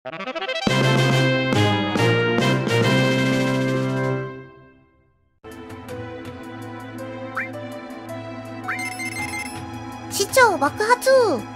市長爆発。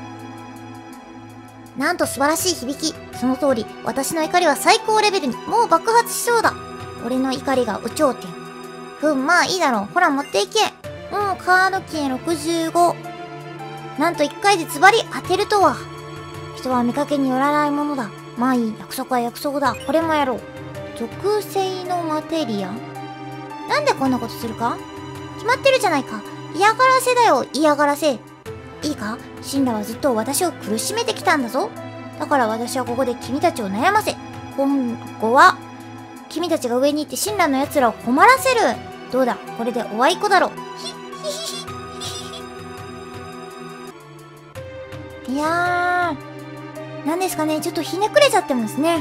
なんと素晴らしい響き。その通り、私の怒りは最高レベルにもう爆発しそうだ。俺の怒りが有頂天。まあいいだろう。ほら持っていけ。カードキー65。なんと1回でズバリ当てるとは。人は見かけによらないものだ。まあいい。約束は約束だ。これもやろう。属性のマテリア。なんでこんなことするか？決まってるじゃないか。嫌がらせだよ、嫌がらせ。いいか？シンラはずっと私を苦しめてきたんだぞ。だから私はここで君たちを悩ませ。今後は、君たちが上に行ってシンラの奴らを困らせる。どうだ、これでおあいこだろ。いやー、なんですかね、ちょっとひねくれちゃってますね。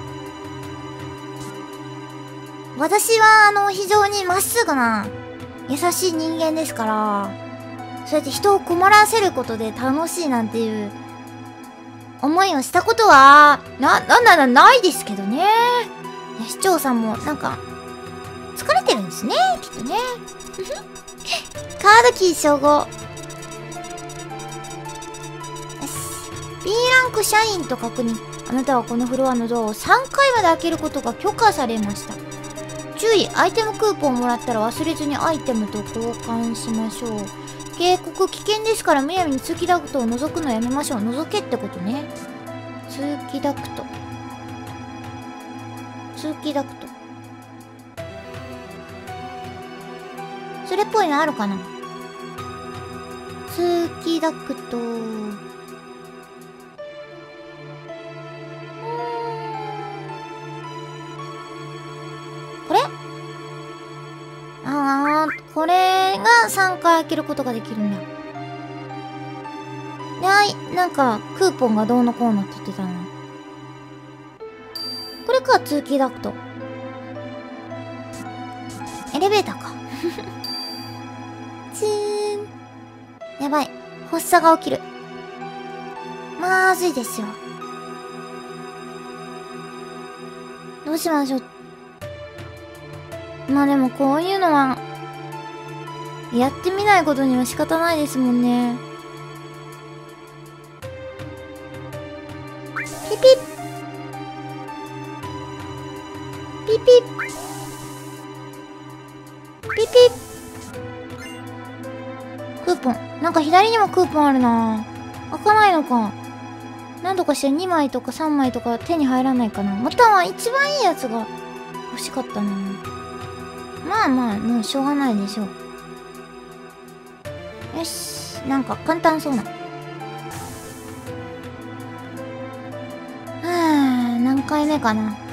私は非常にまっすぐな優しい人間ですから、そうやって人を困らせることで楽しいなんていう思いをしたことはないですけどね。いや、市長さんもなんか疲れてるんですね、きっとね。カードキー称号。よし。B ランク社員と確認。あなたはこのフロアのドアを3回まで開けることが許可されました。注意、アイテムクーポンをもらったら忘れずにアイテムと交換しましょう。警告危険ですからむやみに通気ダクトを覗くのやめましょう。覗けってことね。通気ダクト。通気ダクト。それっぽいのあるかな？通気ダクト。これ？これが3回開けることができるんだ。で、なんか、クーポンがどうのこうのって言ってたな。これか、通気ダクト。エレベーターか。チーン。やばい。発作が起きる。まずいですよ。どうしましょう。まあでもこういうのは、やってみないことには仕方ないですもんね。ピピッピピッピピッ。クーポン。なんか左にもクーポンあるな。開かないのか。なんとかして2枚とか3枚とか手に入らないかな。または一番いいやつが欲しかったな。まあまあ、もうしょうがないでしょう。よし。なんか簡単そうな。何回目かな。ダメ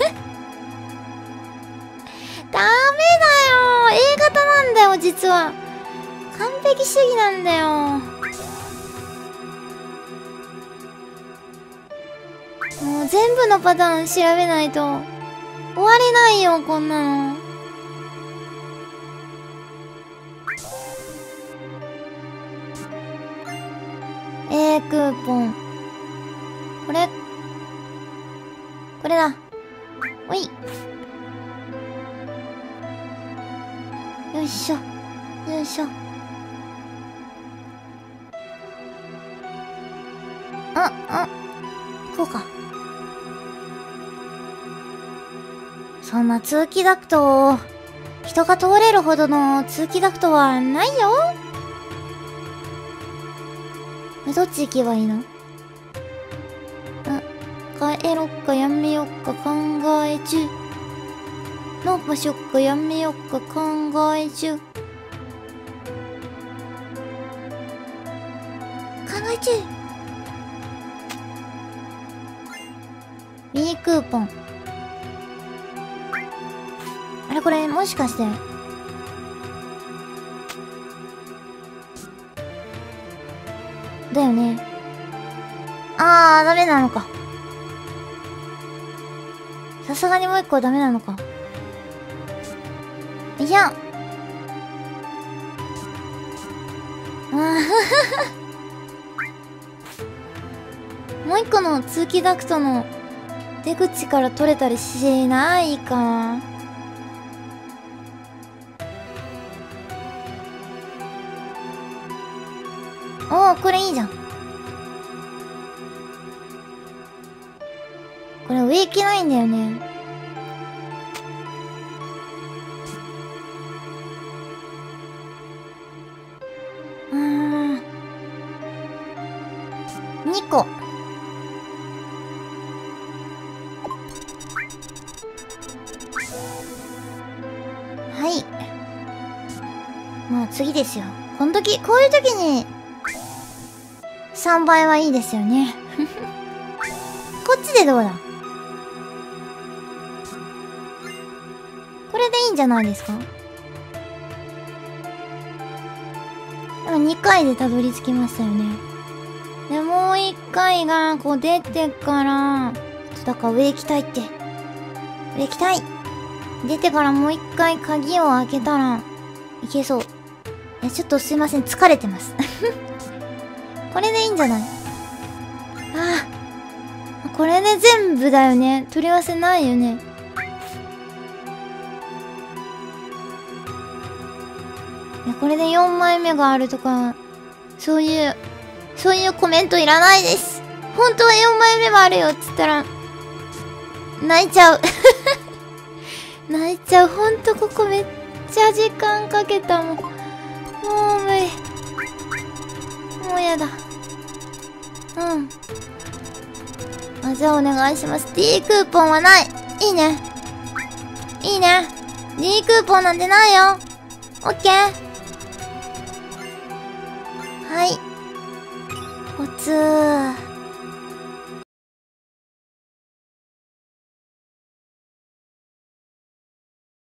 だよ。A 型なんだよ、実は。完璧主義なんだよ。もう全部のパターン調べないと終われないよ、こんなの。クーポン。これだ。おい。よいしょ。よいしょ。こうか。そんな通気ダクトを、人が通れるほどの通気ダクトはないよ。どっち行けばいいの？帰ろっかやめよっか考え中。どうしよっかやめよっか考え中。考え中。B クーポン。あれこれもしかして。だよね。ダメなのか。さすがにもう一個ダメなのか。いや。もう一個の通気ダクトの出口から取れたりしないかな。おお、これいいじゃん。これ上行けないんだよね。2個。はい。まあ次ですよ。こういう時に、3倍はいいですよね。こっちでどうだ？これでいいんじゃないですか？でも2回でたどり着きましたよね。で、もう1回が、こう出てから、だから上行きたいって。上行きたい。出てからもう1回鍵を開けたら、いけそう。いや、ちょっとすいません。疲れてます。これでいいんじゃない？ああ。これで全部だよね。取り合わせないよね。いや、これで4枚目があるとか、そういうコメントいらないです。本当は4枚目もあるよっつったら、泣いちゃう。泣いちゃう。ほんとここめっちゃ時間かけたもん。もう無理。もうやだ。うん。あ、じゃあお願いします。D クーポンはない。いいね。いいね。D クーポンなんてないよ。オッケー。はい。おつー。